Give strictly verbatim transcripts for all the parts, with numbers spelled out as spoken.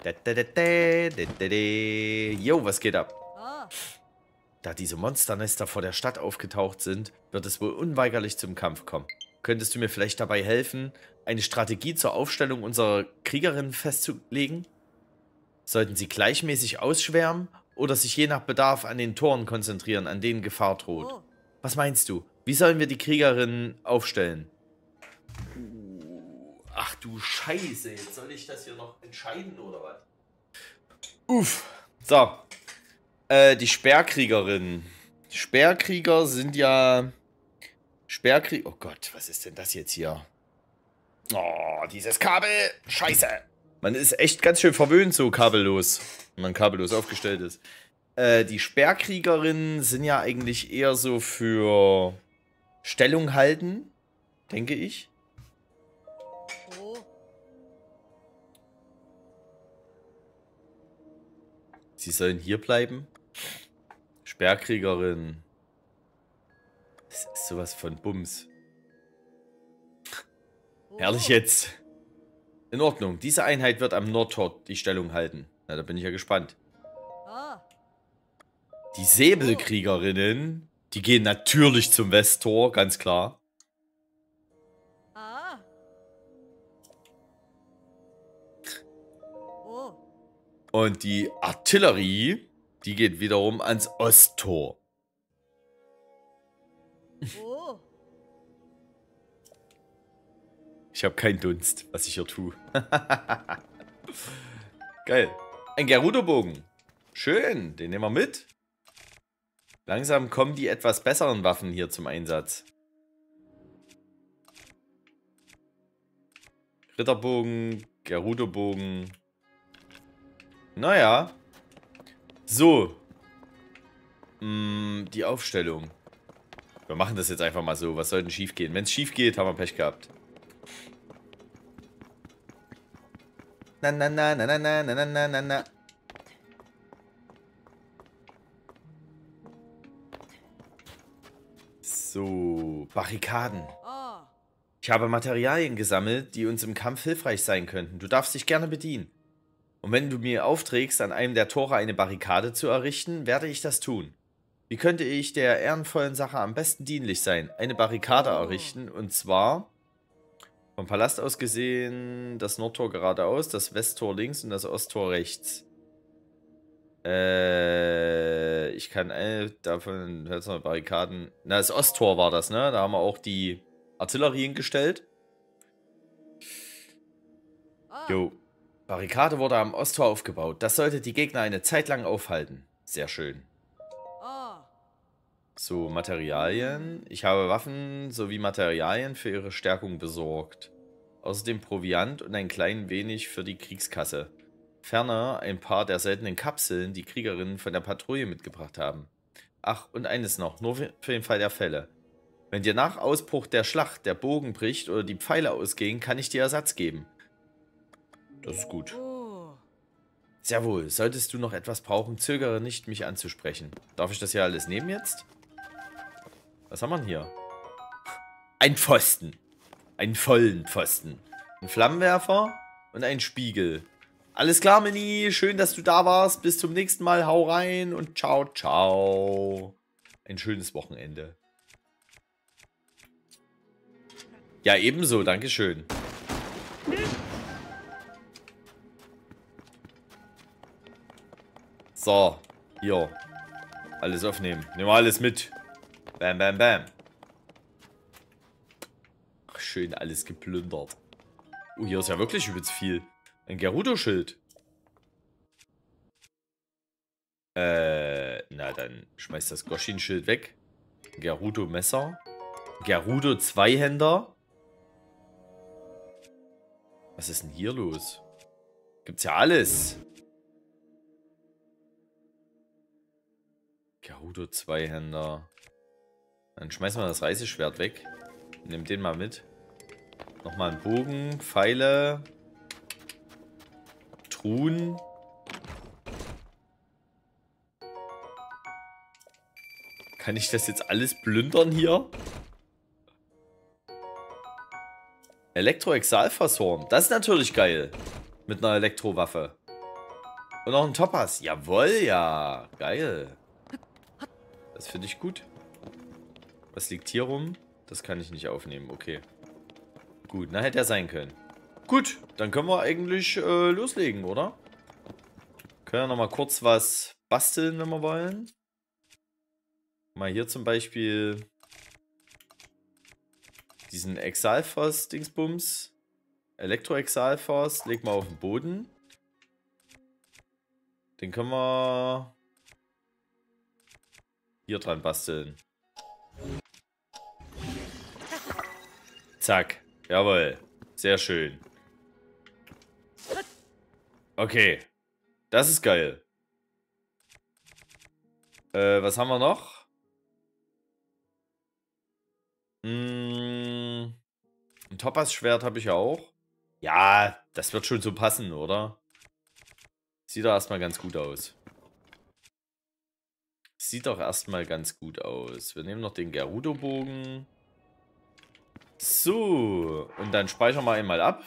Jo, was geht ab? Da diese Monsternester vor der Stadt aufgetaucht sind, wird es wohl unweigerlich zum Kampf kommen. Könntest du mir vielleicht dabei helfen, eine Strategie zur Aufstellung unserer Kriegerinnen festzulegen? Sollten sie gleichmäßig ausschwärmen oder sich je nach Bedarf an den Toren konzentrieren, an denen Gefahr droht? Was meinst du? Wie sollen wir die Kriegerinnen aufstellen? Ach du Scheiße, jetzt soll ich das hier noch entscheiden oder was? Uff. So. Äh, die Speerkriegerinnen. Speerkrieger sind ja... Speerkrieger... Oh Gott, was ist denn das jetzt hier? Oh, dieses Kabel. Scheiße. Man ist echt ganz schön verwöhnt so kabellos, wenn man kabellos aufgestellt ist. Äh, die Speerkriegerinnen sind ja eigentlich eher so für Stellung halten, denke ich. Sie sollen hier bleiben. Speerkriegerin. Das ist sowas von Bums. Herrlich jetzt. In Ordnung. Diese Einheit wird am Nordtor die Stellung halten. Na, da bin ich ja gespannt. Die Säbelkriegerinnen, die gehen natürlich zum Westtor, ganz klar. Und die Artillerie, die geht wiederum ans Osttor. Ich habe keinen Dunst, was ich hier tue. Geil. Ein Gerudo-Bogen. Schön, den nehmen wir mit. Langsam kommen die etwas besseren Waffen hier zum Einsatz. Ritterbogen, Gerudo-Bogen. Naja. So. Mm, die Aufstellung. Wir machen das jetzt einfach mal so. Was soll denn schief gehen? Wenn es schief geht, haben wir Pech gehabt. Na, na, na, na, na, na, na, na, na. So, Barrikaden. Ich habe Materialien gesammelt, die uns im Kampf hilfreich sein könnten. Du darfst dich gerne bedienen. Und wenn du mir aufträgst, an einem der Tore eine Barrikade zu errichten, werde ich das tun. Wie könnte ich der ehrenvollen Sache am besten dienlich sein? Eine Barrikade errichten, und zwar vom Palast aus gesehen das Nordtor geradeaus, das Westtor links und das Osttor rechts. Äh, ich kann eine davon, Hölzerne Barrikaden, na, das Osttor war das, ne? Da haben wir auch die Artillerie hingestellt. Jo. Barrikade wurde am Osttor aufgebaut. Das sollte die Gegner eine Zeit lang aufhalten. Sehr schön. So, Materialien. Ich habe Waffen sowie Materialien für ihre Stärkung besorgt. Außerdem Proviant und ein klein wenig für die Kriegskasse. Ferner ein paar der seltenen Kapseln, die Kriegerinnen von der Patrouille mitgebracht haben. Ach, und eines noch, nur für den Fall der Fälle. Wenn dir nach Ausbruch der Schlacht der Bogen bricht oder die Pfeile ausgehen, kann ich dir Ersatz geben. Das ist gut. Sehr wohl. Solltest du noch etwas brauchen, zögere nicht, mich anzusprechen. Darf ich das hier alles nehmen jetzt? Was haben wir denn hier? Ein Pfosten. Einen vollen Pfosten. Ein Flammenwerfer und ein Spiegel. Alles klar, Mini. Schön, dass du da warst. Bis zum nächsten Mal. Hau rein und ciao, ciao. Ein schönes Wochenende. Ja, ebenso. Dankeschön. So, hier. Alles aufnehmen. Nehmen wir alles mit. Bam, bam, bam. Ach, schön alles geplündert. Oh, hier ist ja wirklich übelst viel. Ein Gerudo-Schild. Äh, na dann schmeißt das Goshin-Schild weg. Gerudo-Messer. Gerudo-Zweihänder. Was ist denn hier los? Gibt's ja alles. Gerudo Zweihänder. Dann schmeißen wir das Reiseschwert weg. Nimm den mal mit. Nochmal einen Bogen, Pfeile, Truhen. Kann ich das jetzt alles plündern hier? Elektro-Exalfashorn. Das ist natürlich geil. Mit einer Elektrowaffe. Und noch ein Topaz. Jawohl, ja. Geil. Das finde ich gut. Was liegt hier rum? Das kann ich nicht aufnehmen. Okay. Gut, na hätte er sein können. Gut, dann können wir eigentlich äh, loslegen, oder? Können wir nochmal kurz was basteln, wenn wir wollen. Mal hier zum Beispiel diesen Exalfos-Dingsbums. Elektro-Exalfos. Leg mal auf den Boden. Den können wir hier dran basteln. Zack. Jawohl. Sehr schön. Okay. Das ist geil. Äh, was haben wir noch? Hm, ein Topaz-Schwert habe ich ja auch. Ja, das wird schon so passen, oder? Sieht doch erstmal ganz gut aus. Sieht doch erstmal ganz gut aus. Wir nehmen noch den Gerudo-Bogen. So. Und dann speichern wir einmal ab.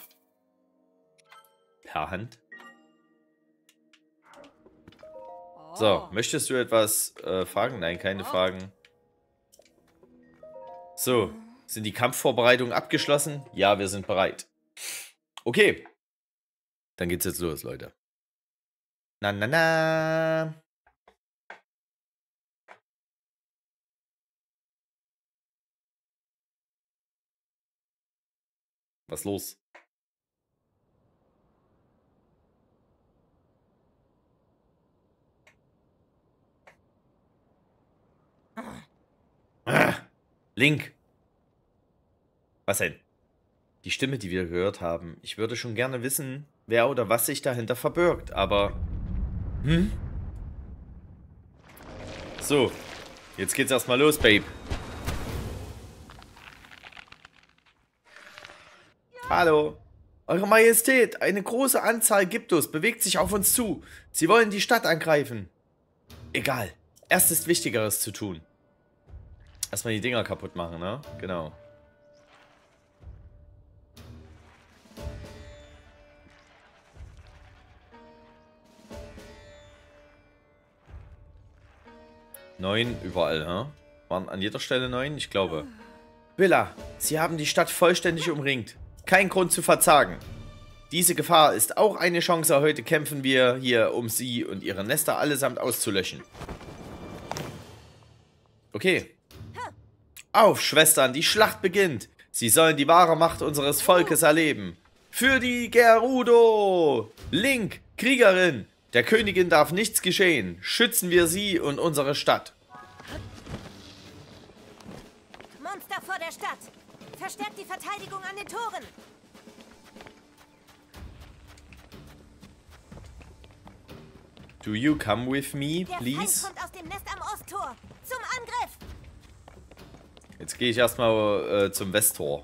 Per Hand. So, möchtest du etwas äh, fragen? Nein, keine Fragen. So, sind die Kampfvorbereitungen abgeschlossen? Ja, wir sind bereit. Okay. Dann geht's jetzt los, Leute. Na, na, na. Was los? Ah, Link. Was denn? Die Stimme, die wir gehört haben. Ich würde schon gerne wissen, wer oder was sich dahinter verbirgt, aber... Hm? So. Jetzt geht's erstmal los, Babe. Hallo. Eure Majestät, eine große Anzahl Gyptos bewegt sich auf uns zu. Sie wollen die Stadt angreifen. Egal. Erst ist Wichtigeres zu tun. Erstmal die Dinger kaputt machen, ne? Genau. Neun überall, hä? Waren an jeder Stelle neun? Ich glaube. Villa, Sie haben die Stadt vollständig umringt. Kein Grund zu verzagen. Diese Gefahr ist auch eine Chance. Heute kämpfen wir hier, um Sie und Ihre Nester allesamt auszulöschen. Okay. Auf, Schwestern, die Schlacht beginnt. Sie sollen die wahre Macht unseres Volkes erleben. Für die Gerudo! Link, Kriegerin! Der Königin darf nichts geschehen. Schützen wir sie und unsere Stadt. Monster vor der Stadt. Verstärkt die Verteidigung an den Toren. Do you come with me, Der please? Feind kommt aus dem Nest am Osttor. Zum Angriff. Jetzt gehe ich erstmal äh, zum Westtor.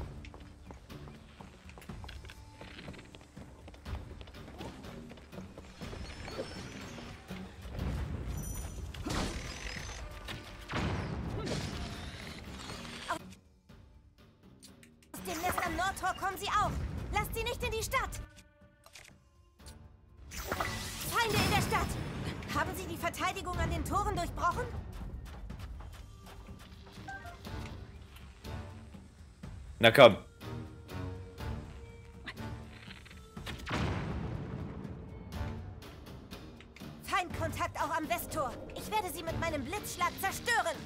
Aus dem Nest am Nordtor kommen sie auch. Lasst sie nicht in die Stadt. Feinde in der Stadt. Haben Sie die Verteidigung an den Toren durchbrochen? Na komm. Feindkontakt auch am Westtor. Ich werde sie mit meinem Blitzschlag zerstören.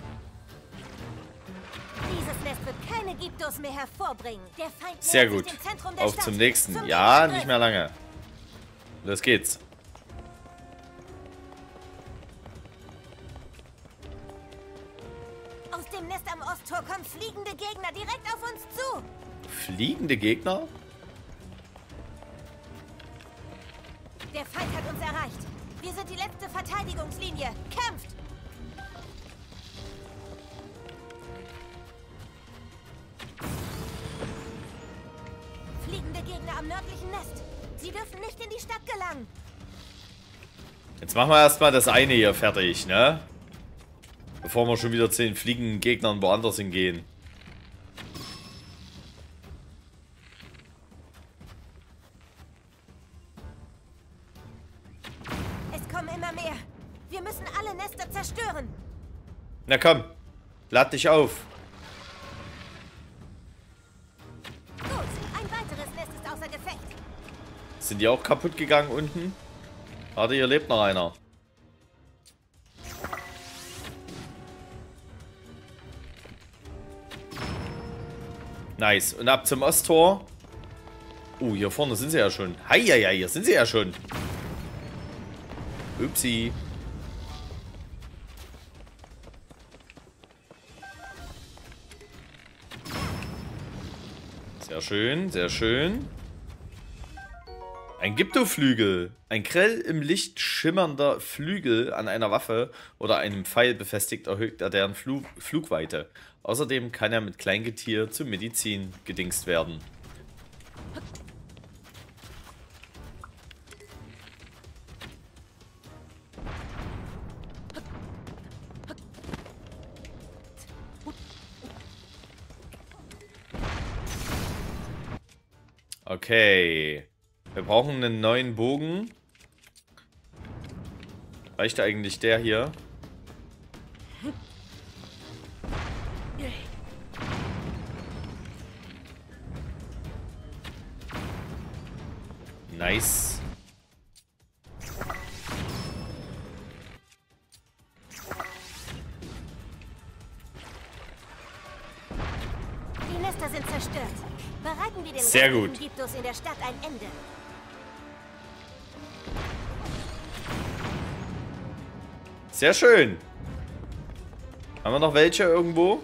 Dieses Nest wird keine Gyptos mehr hervorbringen. Der Feind Sehr nähert gut. sich dem Zentrum der Auf Stadt. zum nächsten. Zum Ja, Gegenangriff. nicht mehr lange. Los geht's. Aus dem Nest am Osttor kommen fliegende Gegner direkt auf uns zu. Fliegende Gegner? Der Feind hat uns erreicht. Wir sind die letzte Verteidigungslinie. Kämpft! Fliegende Gegner am nördlichen Nest. Sie dürfen nicht in die Stadt gelangen. Jetzt machen wir erstmal das eine hier fertig, ne? Bevor wir schon wieder zu den fliegenden Gegnern woanders hingehen. keiner mehr. Wir müssen alle Nester zerstören. Na komm, lad dich auf. Gut, ein weiteres Nest ist außer Gefecht. Sind die auch kaputt gegangen unten? Warte, hier lebt noch einer. Nice. Und ab zum Osttor. Oh, hier vorne sind sie ja schon. Heieiei, hier sind sie ja schon. Upsi. Sehr schön, sehr schön. Ein Gyptoflügel. Ein grell im Licht schimmernder Flügel an einer Waffe oder einem Pfeil befestigt, erhöht er deren Flug Flugweite. Außerdem kann er mit Kleingetier zur Medizin gedingst werden. Okay. Wir brauchen einen neuen Bogen. Reicht eigentlich der hier? Nice. Die Nester sind zerstört. Bereiten wir den Sehr gut. Gyptos in der Stadt ein Ende. Sehr schön. Haben wir noch welche irgendwo?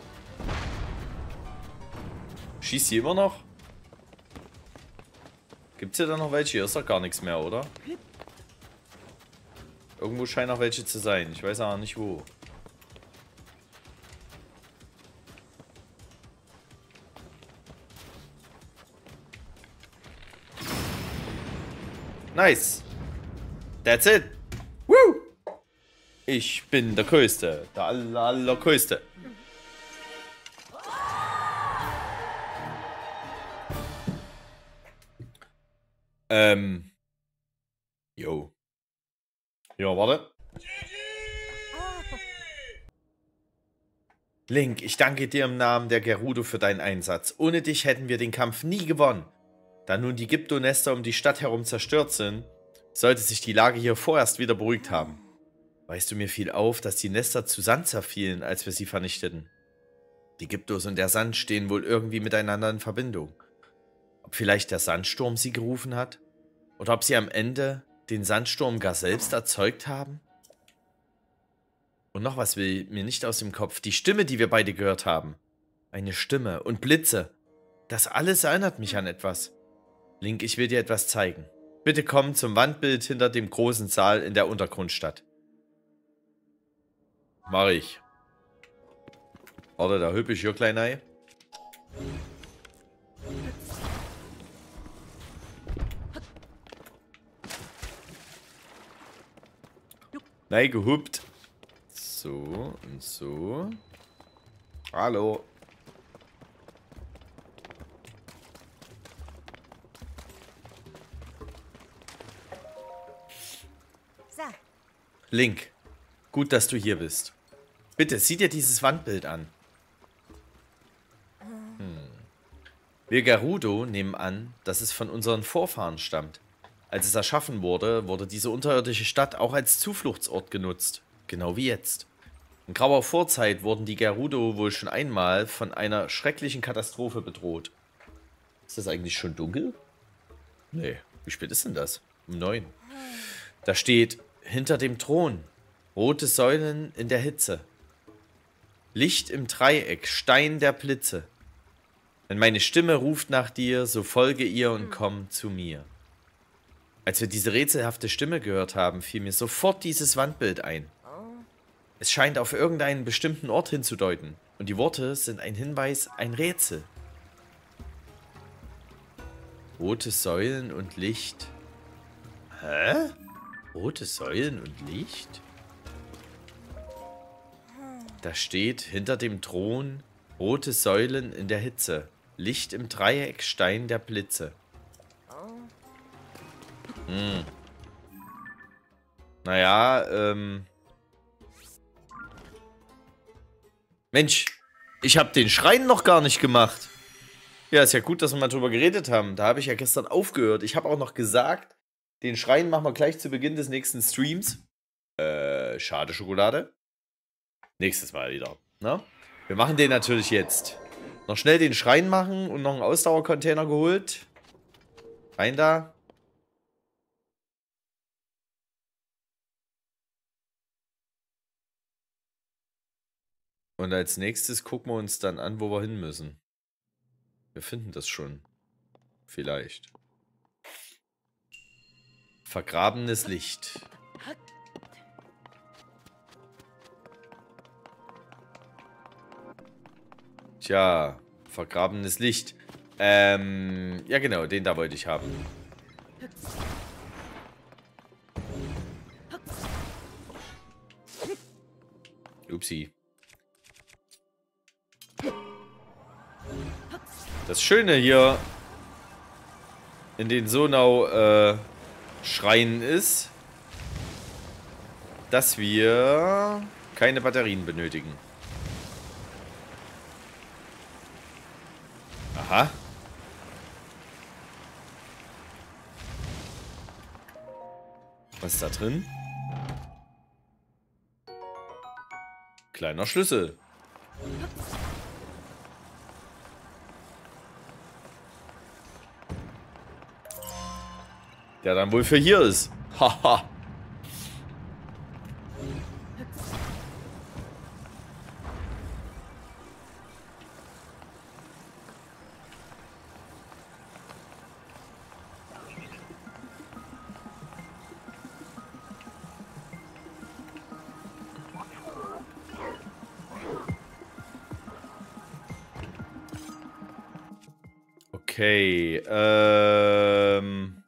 Schießt die immer noch? Gibt es hier dann noch welche? Hier ist doch gar nichts mehr, oder? Irgendwo scheinen noch welche zu sein. Ich weiß aber nicht wo. Nice. That's it. Woo! Ich bin der Größte. Der aller, allergrößte. Ähm. Jo. Ja, warte. Link, ich danke dir im Namen der Gerudo für deinen Einsatz. Ohne dich hätten wir den Kampf nie gewonnen. Da nun die Gypto-Nester um die Stadt herum zerstört sind, sollte sich die Lage hier vorerst wieder beruhigt haben. Weißt du, mir fiel auf, dass die Nester zu Sand zerfielen, als wir sie vernichteten. Die Gyptos und der Sand stehen wohl irgendwie miteinander in Verbindung. Ob vielleicht der Sandsturm sie gerufen hat? Oder ob sie am Ende den Sandsturm gar selbst erzeugt haben? Und noch was will mir nicht aus dem Kopf. Die Stimme, die wir beide gehört haben. Eine Stimme und Blitze. Das alles erinnert mich an etwas. Link, ich will dir etwas zeigen. Bitte komm zum Wandbild hinter dem großen Saal in der Untergrundstadt. Mach ich. Warte, da hüpf ich hier klein ein. Nein, gehupt. So und so. Hallo. So. Link, gut, dass du hier bist. Bitte, sieh dir dieses Wandbild an. Hm. Wir Gerudo nehmen an, dass es von unseren Vorfahren stammt. Als es erschaffen wurde, wurde diese unterirdische Stadt auch als Zufluchtsort genutzt. Genau wie jetzt. In grauer Vorzeit wurden die Gerudo wohl schon einmal von einer schrecklichen Katastrophe bedroht. Ist das eigentlich schon dunkel? Nee, wie spät ist denn das? Um neun. Da steht, hinter dem Thron, rote Säulen in der Hitze. Licht im Dreieck, Stein der Blitze. Wenn meine Stimme ruft nach dir, so folge ihr und komm zu mir. Als wir diese rätselhafte Stimme gehört haben, fiel mir sofort dieses Wandbild ein. Es scheint auf irgendeinen bestimmten Ort hinzudeuten. Und die Worte sind ein Hinweis, ein Rätsel. Rote Säulen und Licht. Hä? Rote Säulen und Licht? Da steht hinter dem Thron rote Säulen in der Hitze. Licht im Dreieck, Stein der Blitze. Hm. Naja, ähm... Mensch, ich habe den Schrein noch gar nicht gemacht. Ja, ist ja gut, dass wir mal drüber geredet haben. Da habe ich ja gestern aufgehört. Ich habe auch noch gesagt, den Schrein machen wir gleich zu Beginn des nächsten Streams. Äh, schade Schokolade. Nächstes Mal wieder, ne? Wir machen den natürlich jetzt. Noch schnell den Schrein machen und noch einen Ausdauercontainer geholt. Rein da. Und als nächstes gucken wir uns dann an, wo wir hin müssen. Wir finden das schon. Vielleicht. Vergrabenes Licht. Tja, vergrabenes Licht. Ähm, ja genau, den da wollte ich haben. Upsi. Das Schöne hier in den Sonau äh, Schreinen ist, dass wir keine Batterien benötigen. Aha. Was ist da drin? Kleiner Schlüssel. Der dann wohl für hier ist. Haha. Okay, ähm...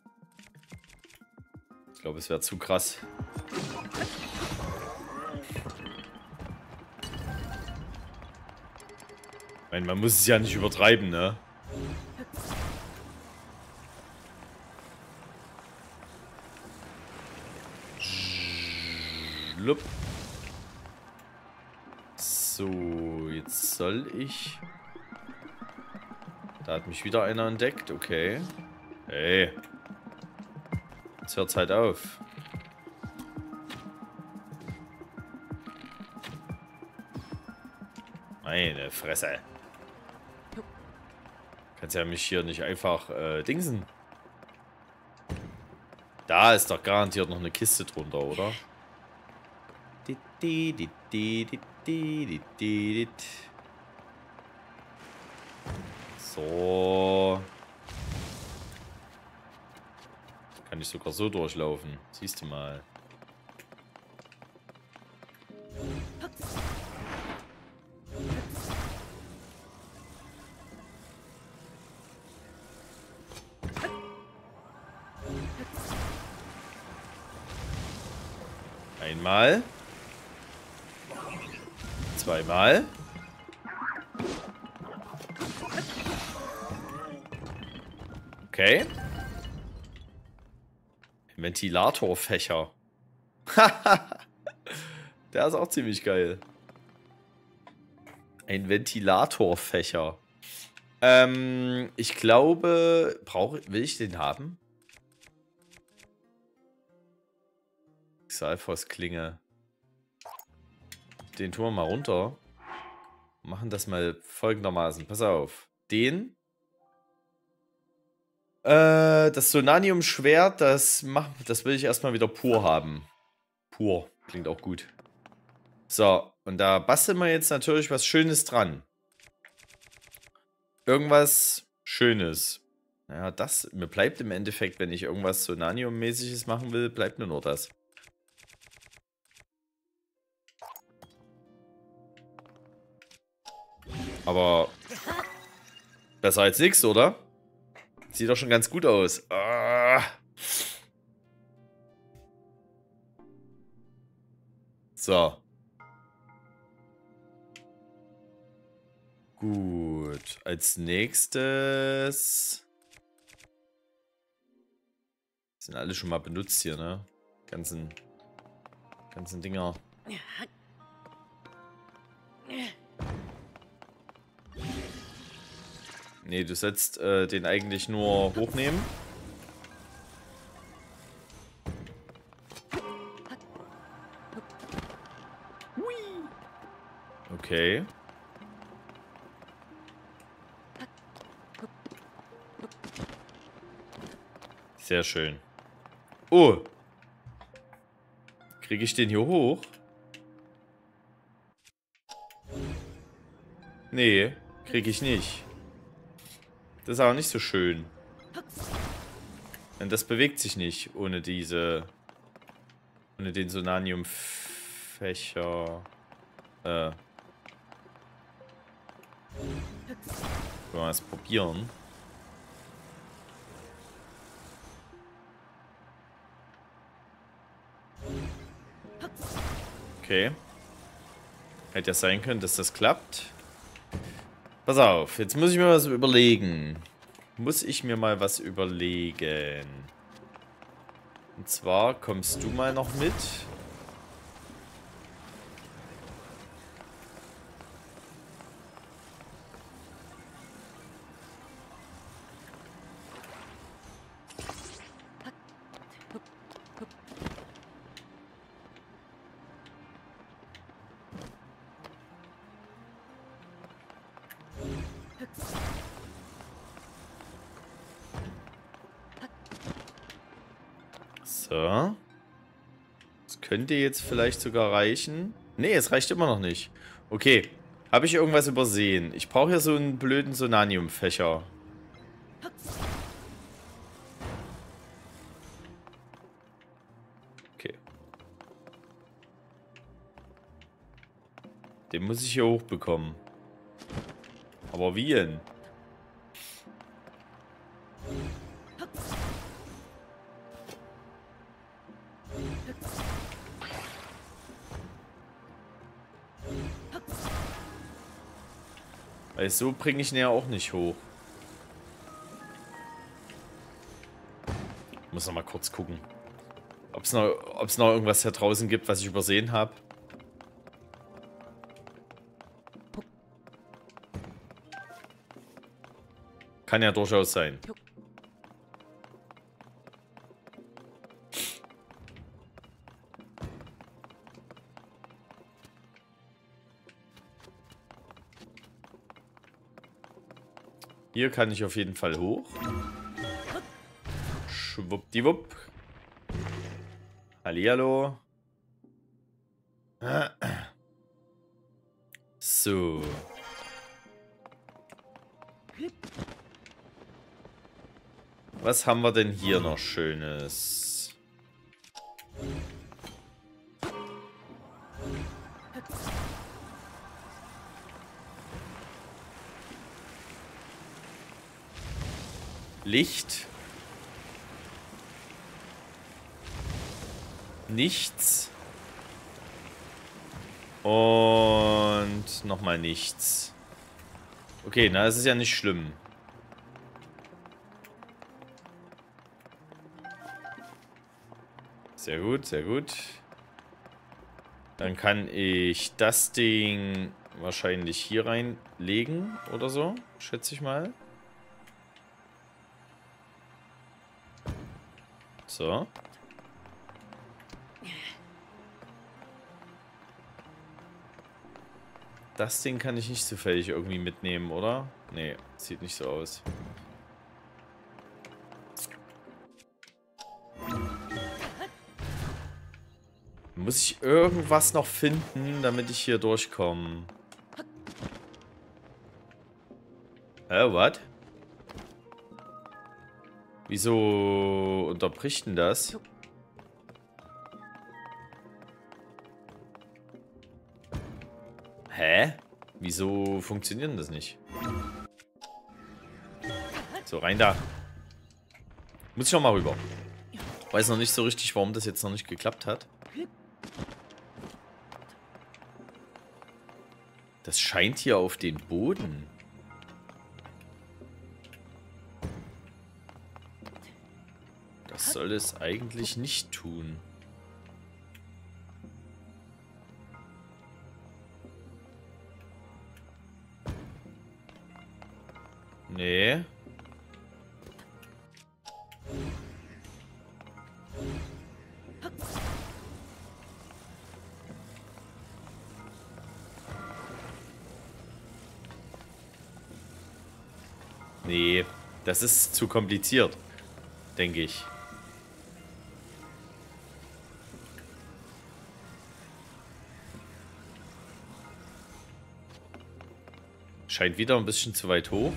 ich glaube, es wäre zu krass. Ich meine, man muss es ja nicht übertreiben, ne? Schlupp. So, jetzt soll ich... Da hat mich wieder einer entdeckt, okay. Hey. Jetzt hört's halt auf. Meine Fresse. Kannst ja mich hier nicht einfach äh, dingsen. Da ist doch garantiert noch eine Kiste drunter, oder? So. Kann ich sogar so durchlaufen. Siehst du mal. Einmal. Zweimal. Okay. Ventilatorfächer. Der ist auch ziemlich geil. Ein Ventilatorfächer. Ähm, ich glaube, brauche, will ich den haben? Xalphos-Klinge. Den tun wir mal runter. Machen das mal folgendermaßen. Pass auf. Den. Äh, das Sonanium-Schwert, das, das will ich erstmal wieder pur haben. Pur. Klingt auch gut. So, und da basteln wir jetzt natürlich was Schönes dran. Irgendwas Schönes. Naja, das, mir bleibt im Endeffekt, wenn ich irgendwas Sonanium-mäßiges machen will, bleibt mir nur das. Aber besser als nichts, oder? Sieht doch schon ganz gut aus. Ah. So. Gut. Als nächstes... Sind alle schon mal benutzt hier, ne? Ganzen Ganzen Dinger. Nee, du sollst äh, den eigentlich nur hochnehmen. Okay. Sehr schön. Oh. Kriege ich den hier hoch? Nee, kriege ich nicht. Das ist auch nicht so schön. Denn das bewegt sich nicht ohne diese... Ohne den Sonanium-Fächer. Äh. Wollen wir es probieren? Okay. Hätte ja sein können, dass das klappt. Pass auf, jetzt muss ich mir was überlegen. Muss ich mir mal was überlegen. Und zwar kommst du mal noch mit. So. Das könnte jetzt vielleicht sogar reichen. Nee, es reicht immer noch nicht. Okay. Habe ich irgendwas übersehen? Ich brauche hier so einen blöden Sonanium-Fächer. Okay. Den muss ich hier hochbekommen. Aber wie denn? Weil so bringe ich ihn ja auch nicht hoch. Ich muss noch mal kurz gucken. Ob es noch, ob's noch irgendwas hier draußen gibt, was ich übersehen habe. Kann ja durchaus sein. Hier kann ich auf jeden Fall hoch. Schwuppdiwupp. Hallihallo. So. Was haben wir denn hier noch Schönes? Licht. Nichts. Und nochmal nichts. Okay, na, das ist ja nicht schlimm. Sehr gut, sehr gut. Dann kann ich das Ding wahrscheinlich hier reinlegen oder so, schätze ich mal. So. Das Ding kann ich nicht zufällig irgendwie mitnehmen, oder? Nee, sieht nicht so aus. Muss ich irgendwas noch finden, damit ich hier durchkomme? Hä, what? Wieso unterbricht denn das? Hä? Wieso funktioniert denn das nicht? So, rein da. Muss ich noch mal rüber. Weiß noch nicht so richtig, warum das jetzt noch nicht geklappt hat. Das scheint hier auf den Boden. Das soll es eigentlich nicht tun. Nee. Nee, das ist zu kompliziert, denke ich. Scheint wieder ein bisschen zu weit hoch.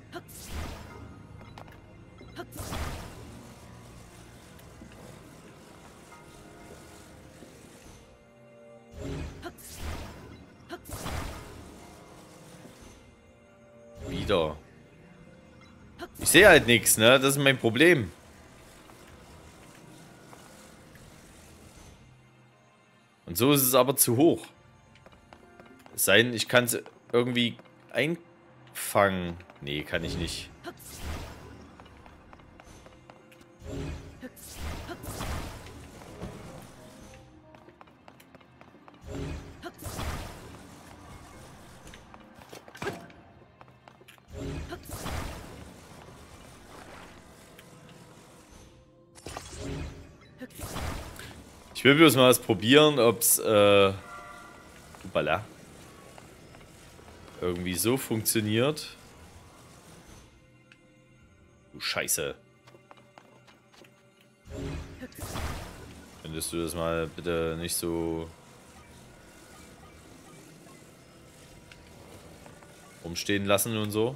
Wieder. Ich sehe halt nichts, ne? Das ist mein Problem. Und so ist es aber zu hoch. Es sei denn, ich kann es irgendwie einfangen. Nee, kann ich nicht. Ich will bloß mal was probieren, ob es äh, Upala, irgendwie so funktioniert. Du Scheiße. Könntest du das mal bitte nicht so rumstehen lassen und so?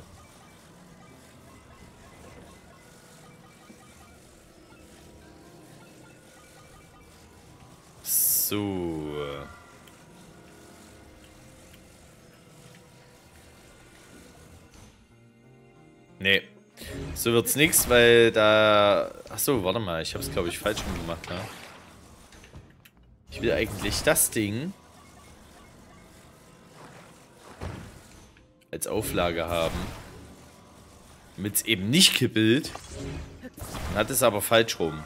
So. Nee. So wird's nix, weil da... Achso, warte mal. Ich hab's, glaube ich, falsch rum gemacht, ne? Ich will eigentlich das Ding als Auflage haben. Damit es eben nicht kippelt. Dann hat es aber falsch rum.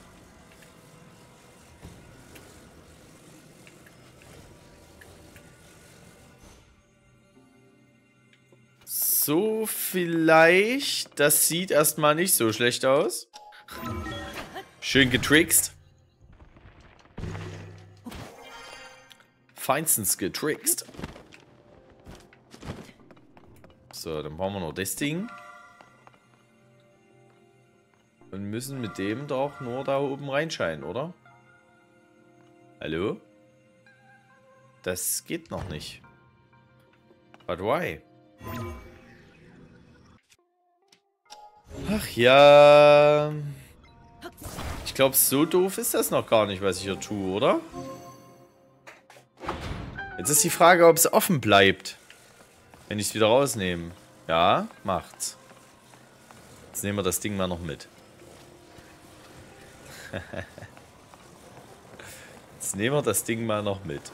So, vielleicht. Das sieht erstmal nicht so schlecht aus. Schön getrickst. Feinstens getrickst. So, dann brauchen wir noch das Ding. Und müssen mit dem doch nur da oben reinscheinen, oder? Hallo? Das geht noch nicht. But why? Ach ja. Ich glaube, so doof ist das noch gar nicht, was ich hier tue, oder? Jetzt ist die Frage, ob es offen bleibt. Wenn ich es wieder rausnehme. Ja, macht's. Jetzt nehmen wir das Ding mal noch mit. Jetzt nehmen wir das Ding mal noch mit.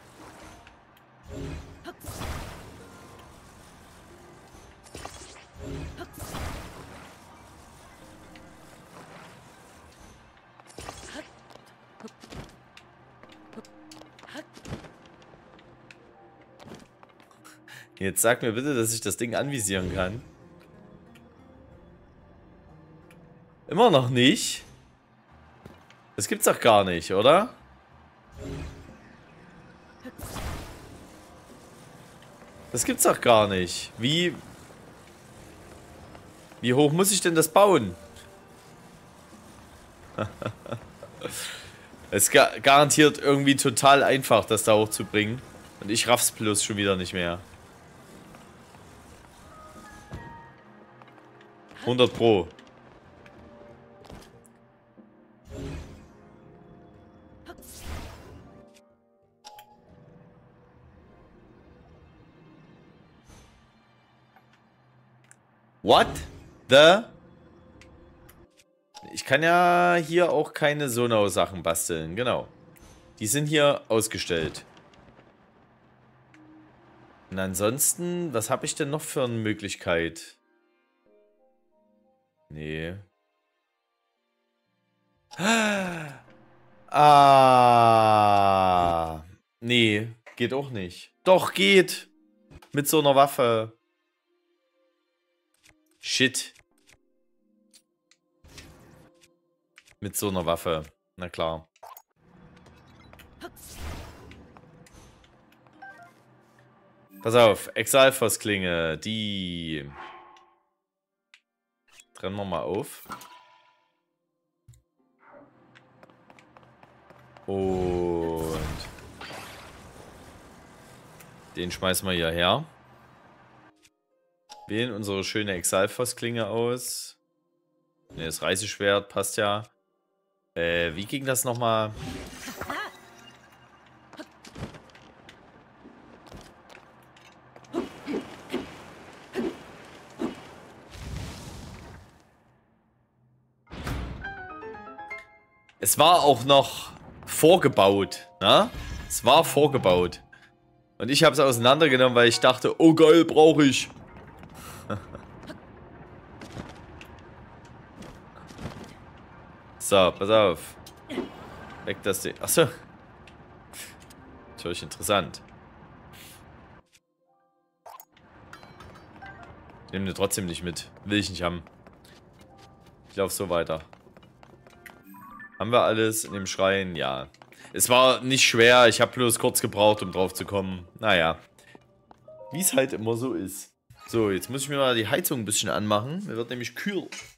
Jetzt sag mir bitte, dass ich das Ding anvisieren kann. Immer noch nicht. Das gibt's doch gar nicht, oder? Das gibt's doch gar nicht. Wie... Wie hoch muss ich denn das bauen? Es ist ga garantiert irgendwie total einfach, das da hochzubringen. Und ich raff's bloß schon wieder nicht mehr. hundert Pro. What the? Ich kann ja hier auch keine Sonau-Sachen basteln, genau. Die sind hier ausgestellt. Und ansonsten, was habe ich denn noch für eine Möglichkeit? Nee. Ah. Nee, geht auch nicht. Doch, geht. Mit so einer Waffe. Shit. Mit so einer Waffe. Na klar. Pass auf, Exalfos-Klinge, die trennen wir mal auf. Und den schmeißen wir hier her. Wählen unsere schöne Exalfos-Klinge aus. Ne, das Reiseschwert passt ja. Äh, wie ging das nochmal? Es war auch noch vorgebaut, ne? Es war vorgebaut. Und ich habe es auseinandergenommen, weil ich dachte, oh geil, brauche ich. So, pass auf. Weg das Ding. Achso. Natürlich interessant. Ich nehme den trotzdem nicht mit. Will ich nicht haben. Ich laufe so weiter. Haben wir alles in dem Schrein? Ja. Es war nicht schwer. Ich habe bloß kurz gebraucht, um drauf zu kommen. Naja. Wie es halt immer so ist. So, jetzt muss ich mir mal die Heizung ein bisschen anmachen. Mir wird nämlich kühl.